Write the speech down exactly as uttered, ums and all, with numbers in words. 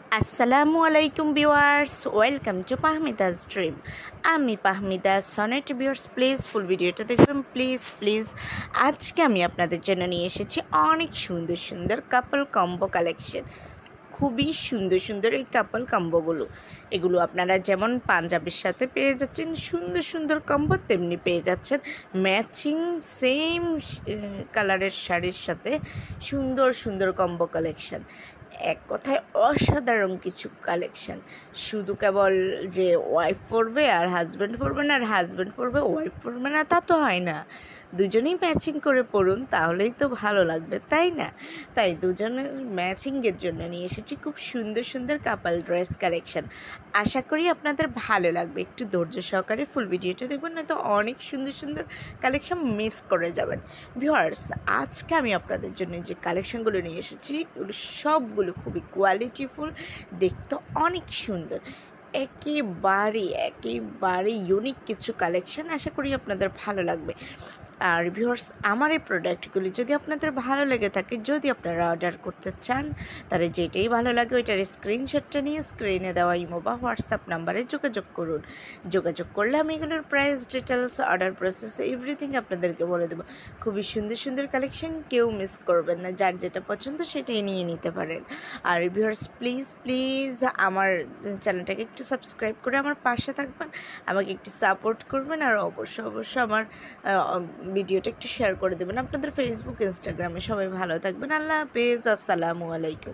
আসসালামু আলাইকুম viewers, welcome to Pahmida's dream. আমি Pahmida Sonet. Viewers please full ভিডিওটা দেখবেন, প্লিজ প্লিজ। আজকে আমি আপনাদের জন্য নিয়ে এসেছি অনেক সুন্দর সুন্দর কাপল কম্বো কালেকশন। খুবই সুন্দর সুন্দর এই কাপল কম্বোগুলো, এগুলো আপনারা যেমন পাঞ্জাবির সাথে পেয়ে যাচ্ছেন সুন্দর সুন্দর কম্বো, তেমনি পেয়ে যাচ্ছেন ম্যাচিং সেম কালারের শাড়ির সাথে সুন্দর সুন্দর কম্বো কালেকশন। এক কথায় অসাধারণ কিছু কালেকশন। শুধু কেবল যে ওয়াইফ পরবে আর হাজব্যান্ড পরবে না, আর হাজব্যান্ড পরবে ওয়াইফ পরবে না, তা তো হয় না। দুজনেই ম্যাচিং করে পরুন, তাহলেই তো ভালো লাগবে, তাই না? তাই দুজনের ম্যাচিংয়ের জন্য নিয়ে এসেছি খুব সুন্দর সুন্দর কাপল ড্রেস কালেকশন। আশা করি আপনাদের ভালো লাগবে। একটু ধৈর্য সহকারে ফুল ভিডিওটা দেখবেন, না তো অনেক সুন্দর সুন্দর কালেকশন মিস করে যাবেন। ভিউয়ার্স, আজকে আমি আপনাদের জন্য যে কালেকশনগুলো নিয়ে এসেছি এগুলো সবগুলো খুবই কোয়ালিটিফুল, দেখতে অনেক সুন্দর, একেবারে একেবারে ইউনিক কিছু কালেকশন। আশা করি আপনাদের ভালো লাগবে। আর ভিউয়ার্স, আমার এই প্রোডাক্টগুলি যদি আপনাদের ভালো লেগে থাকে, যদি আপনারা অর্ডার করতে চান, তাহলে যেটাই ভালো লাগে ওইটার স্ক্রিনশটটা নিয়ে স্ক্রিনে দেওয়া ইমো বা হোয়াটসঅ্যাপ নাম্বারে যোগাযোগ করুন। যোগাযোগ করলে আমি এগুলোর price details, order process, everything আপনাদেরকে বলে দেবো। খুবই সুন্দর সুন্দর কালেকশন, কেউ মিস করবেন না। যার যেটা পছন্দ সেটাই নিয়ে নিতে পারেন। আর ভিউয়ার্স প্লিজ প্লিজ আমার চ্যানেলটাকে একটু সাবস্ক্রাইব করে আমার পাশে থাকবেন, আমাকে একটু সাপোর্ট করবেন। আর অবশ্যই অবশ্যই আমার ভিডিওটা একটু শেয়ার করে দেবেন আপনাদের ফেসবুক, ইনস্টাগ্রামে। সবাই ভালো থাকবেন। আল্লাহ হাফেজ, আসসালামু আলাইকুম।